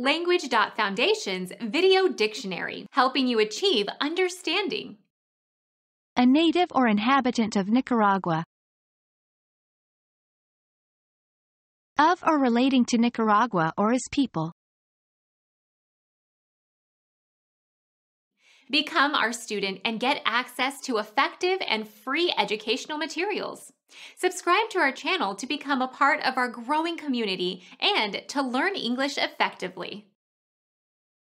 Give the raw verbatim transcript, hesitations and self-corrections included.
Language.Foundation's Video Dictionary, helping you achieve understanding. A native or inhabitant of Nicaragua. Of or relating to Nicaragua or its people. Become our student and get access to effective and free educational materials. Subscribe to our channel to become a part of our growing community and to learn English effectively.